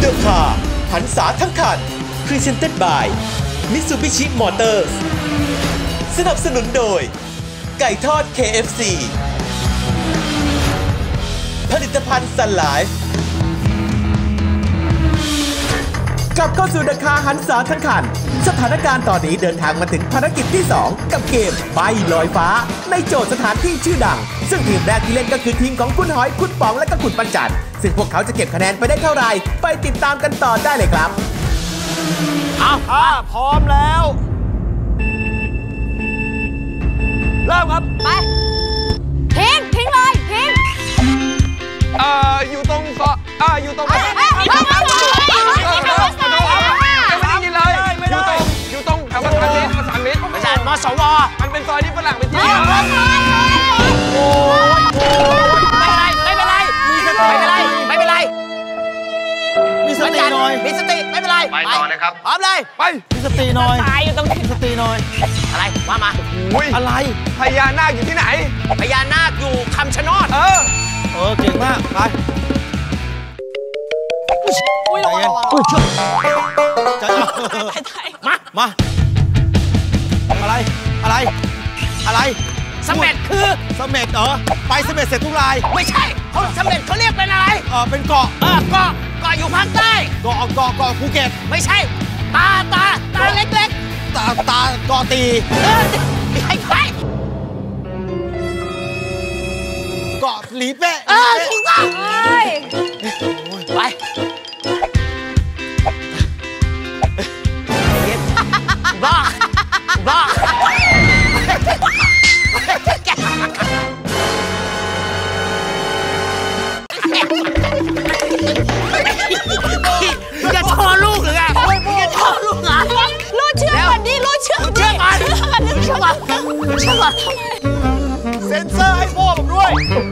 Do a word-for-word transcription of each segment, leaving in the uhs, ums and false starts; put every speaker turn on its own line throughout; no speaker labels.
ดอะคาร์หันษาทั้งคัน Presented by Mitsubishi Motors สนับสนุนโดยไก่ทอด เค เอฟ ซี ผลิตภัณฑ์ Sun Life กลับเข้าสู่ดอะคาร์หันษาทั้งคันสถานการณ์ตอนนี้เดินทางมาถึงภารกิจที่สองกับเกมใบลอยฟ้าในโจทย์สถานที่ชื่อดังซึ่งทีมแรกที่เล่นก็คือทีมของคุณหอยคุณป๋องและก็คุณปัญจันซึ่งพวกเขาจะเก็บคะแนนไปได้เท่าไหร่ไปติดตามกันต่อได้เลยครับ
อ้าวพร้อมแล้วเริ่มครับ
ไปทิ้งทิ้งเลยทิ้ง
เอ่ออยู่ตรงซออ่าอยู่ตรงไม่ได้ยินเลยอยู่ตรงอยู่ตรงแถวประสานมิตรประสานมิตรประสานมสวมันเป็นซอยที่ฝรั่งไปเที่ยวโอ้ยไม่เป็นไรไม่เป็นไรไม่เป็นไรมีสติหน่อยมีสติไม่เป็นไรไปต่อเลยครับพร้อมเลยไปมีสติหน่อยตายอยู่ตรงนี้มีสติหน่อยอะไรว่ามาอะไรพญานาคอยู่ที่ไหนพญานาคอยู่คำชะโนดเออเออเก่งมากไปอุ้ยระวังระวังมามาอะไรอะไรอะไรเสม็ดคือเสม็ดเหรอไปเสม็ดเสร็จทุกรายไม่ใช่เขาเสม็ดเขาเรียกเป็นอะไรเออเป็นเกาะเออเกาะเกาะอยู่ภาคใต้เกาะเกาะเกาะภูเก็ตไม่ใช่ตาตาตาเล็กๆตาตาเกาะตีเออไอ้ไผ่เกาะหลีเป้เออถูกต้องไปบ้าบ้าอย่าทอลูกหรือไงอย่าทอลูกเหรอ
ลูกเชื่อก่อนดิลูกเชื่อ
เชื่อก่อนเชื่อก่อนเชื่อก่อนเซ็นเซอร์ให้พ่อผมด้วย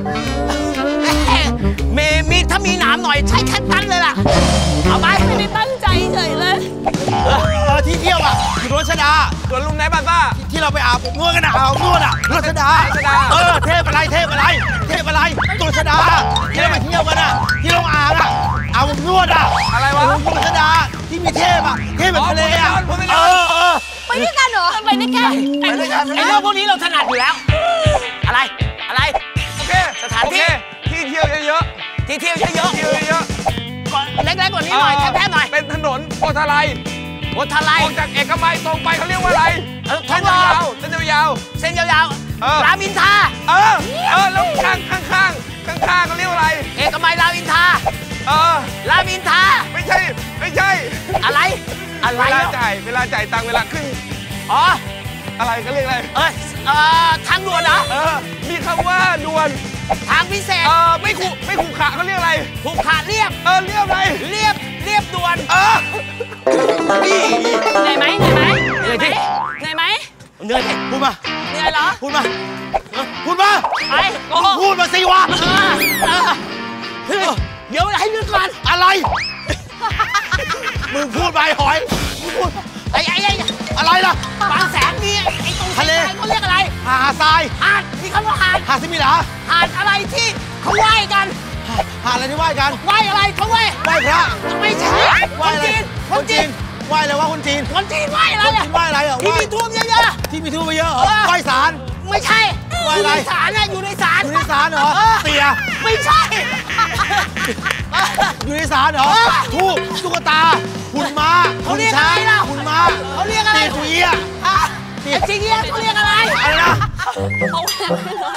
เมมีถ้ามีหนามหน่อยใช้แค่ตันเลยล่ะเอาไป
ไม่ได้ตั้งใจเฉยเลย
เออที่เที่ยวอ่ะอยู่รัชดาสวนลุมไหนบ้างป้าที่เราไปอาบนวดกันอ่ะอาบนวดอ่ะรัชดาเออเทพอะไรเทพอะไรเทพอะไรตัวรัชดาที่เราไปเที่ยวกันอ่ะที่โรงอ่างอ่ะอาบนวดอ่ะอะไรวะรัชดาที่มีเทพอ่ะเทพแบบทะเลอ่ะเออเออ
ไปด้วยกันเหรอไปด้วยกัน
ไปด้วยกันไอ้เรื่องพวกนี้เราถนัดอยู่แล้วอะไรอะไรโอเคสถานที่ที่เที่ยวเยอะๆที่เที่ยวเยอะๆเที่ยวเยอะๆเล็กๆกว่านี้หน่อยแคบๆหน่อยเป็นถนนโพธาไลโพธาไลออกจากเอกมัยตรงไปเขาเรียกว่าอะไรเส้นยาวเส้นยาวเส้นยาวๆรามอินทราเออเออแล้วข้างข้างข้างข้างข้างเขาเรียกว่าอะไรเอกมัยรามอินทราเออรามอินทราไม่ใช่ไม่ใช่อะไรอะไรเวลาจ่ายเวลาจ่ายตังค์เวลาขึ้นอ๋ออะไรก็เรียกอะไรเออเออทางด่วนเหรอเออมีคำว่าด่วนทางพิเศษเออไม่ขู่ไม่ขู่ขาเขาเรียกอะไรขู่ขาเรียบเออเรียบอะไรเรียบเรียบด่วนเออนี่
เหนื่อยไหมเหนื่อยไหมเหนื่อยไหมเหนื่อยไหม
เหนื่อยพูดมา
เหนื่อยเหรอ
พูดมาพูดมา
ไป
พูดมาสิวะเดี๋ยวให้นึกก่อนอะไรมึงพูดไปหอยมึงพูดไอ้ไอ้ไอ้อะไรล่ะบางแสนนี่ไอ้ตรงทะเลเขาเรียกอะไรหาดทรายหาดมีคำว่าหาดหาดซิมิลาหาดอะไรที่เขาไหว้กันหาดอะไรที่ไหว้กันไหว้อะไรเขาไหว้ไหว้พระไม่ใช่คนจีนคนจีนไหว้อะไรวะคนจีนคนจีนไหว้อะไรอ่ะไหว้อะไรอ่ะที่มีทูบเยอะๆที่มีทูบเยอะเหรอไหว้ศาลไม่ใช่อยู่ในศาลน่ะอยู่ในศาลอยู่ในศาลเหรอเตี่ยไม่ใช่อยู่ในศาลเหรอทูบตุ๊กตาหุ่นม้าเขาเรียกอะไรล่ะหุ่นม้าเขาเรียกอะไรตีเอียตีจีเอียเขาเรียกอะไรอะไรนะเขาเรียก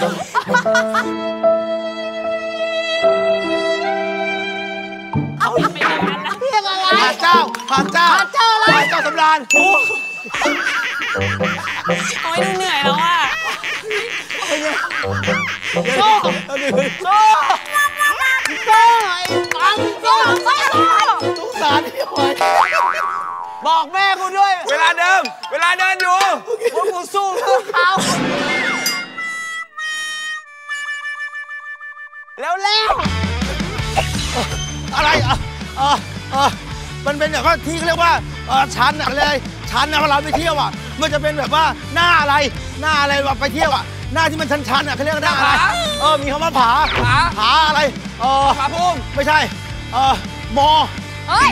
เอาไปอย่างนั้นนะเรียกอะไรพระเจ้าพระเจ้าพระเจ้าอะไรพระเจ้าสำราญโอ้
ยเหนื่อยแล้วอ่ะ
โซ่โซ่โซ่ไอ้ปังโซ่โซ่สงสารพี่หอยบอกแม่กูด้วยเวลาเดิมเวลาเดินอยู่ว่ากูสู้เพื่อเขาแล้วแล้วอะไรเออเออเออมันเป็นแบบว่าที่เขาเรียกว่าเออชั้นอะไรชั้นนะเวลาไปเที่ยวอ่ะมันจะเป็นแบบว่าหน้าอะไรหน้าอะไรแบบไปเที่ยวอ่ะหน้าที่มันชันๆอ่ะเขาเรียกหน้าอะไรเออมีคำว่าผาผาผาอะไรเออผาพุ่มไม่ใช่เออมอ
เฮ้ย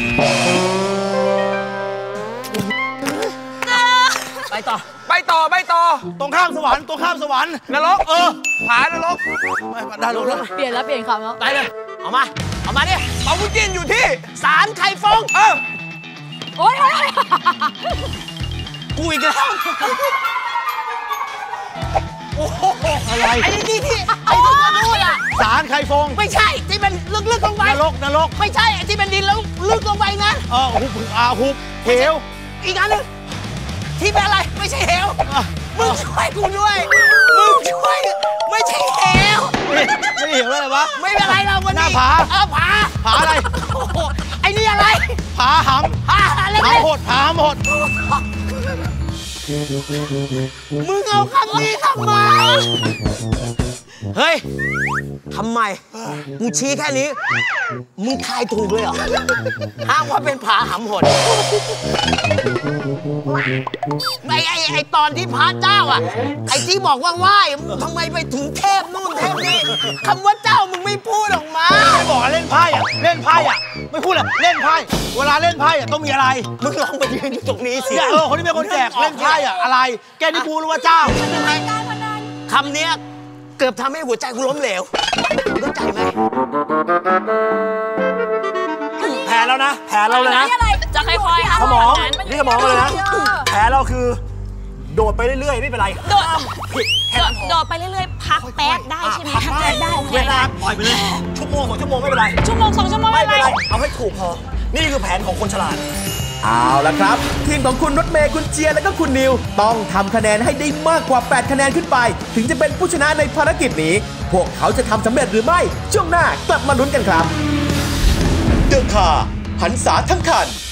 ไปต่อไปต่อไปต่อ
ตรงข้ามสวรรค์ตรงข้ามสวรรค์
นรกเออผานรก
ได้ลงแล้ว
เปลี่ยนแล้วเปลี่ยนคำแล้ว
ไปเลยเอามาเอามาดิเปาบุญจินอยู่ที่ศาลไข่ฟงเออ
โอ๊ย
กูอีกแล้วโอ้โหอะไรไอ้นี่ที่ไอ้ที่เขาพูดอ่ะ
สารไข่ฟง
ไม่ใช่ที่มันลึกๆลงไป
นรกนรก
ไม่ใช่ที่เป็นดินแล้วลึกลงไปนะ
เออหุบอาหุบเหว
อีกอันหนึงที่เป็นอะไรไม่ใช่เหวมึงช่วยกูด้วยมึงช่วยไม่ใช่เหว
ไม่ไม่เหวอะไรวะ
ไม่เป็นไรเราวันนี้
หน้าผา
เออผา
ผาอะไร
โอ้โหไอ้นี่อะไร
ผาห
ผาอะไร
ำผาหดผาหด
มึงเอาคำนี้ทำไมเฮ้ยทำไมกูชี้แค่นี้มึงทายถูกเลยเหรอห้ามว่าเป็นผาหำหดไอ้ไอ้ไอ้ตอนที่พระเจ้าอ่ะไอ้ที่บอกว่าไหว้ทำไมไปถึงเทพนู่นเทพนี่คำว่าเจ้ามึงไม่พูดออกมา
ไม่บอกเล่นไพ่อะเล่นไพ่อะไม่พูดเลยเล่นไพ่เวลาเล่นไพ่อะต้องมีอะไร
มึงลองมายืนอยู่ตรงนี้สิ
เนี่ยเออคนที่เป็นคนแจกเล่นไพ่อะอะไร แกนี่กูรู้ว่าเจ้า
คำเนี้ยเกือบทำให้หัวใจกูล้มเหลวมึงเข้าใจไหม
แผลแล้วนะแผลเราเลยนะ
จะค่อยๆ
สมองนี่สมองเลยนะแผลเราคือโดดไปเรื่อยๆไม่เป็นไร
โดด
ผิดแค่
โด
นั้
ด
นพอ
โดดไปเรื่อยๆ พักแป๊บได้ใช่ไหม
พักได้
ได้
เวลาปล่อยไปเลยชั่วโมงสองชั่วโมงไม่เป็นไร
ชั่วโมงสองชั่วโมง
ไม่
ไม่
เป็
เป็น น
ไร
ไร
เอาให้ถูกพอนี่คือแผนของคนฉลาด
เอาละครับ ทีมของคุณรถเมย์คุณเจียและก็คุณนิว ต้องทำคะแนนให้ได้มากกว่า แปด คะแนนขึ้นไป ถึงจะเป็นผู้ชนะในภารกิจนี้ พวกเขาจะทำสำเร็จหรือไม่ ช่วงหน้ากลับมาลุ้นกันครับ เดอะคาร์หันษาทั้งคัน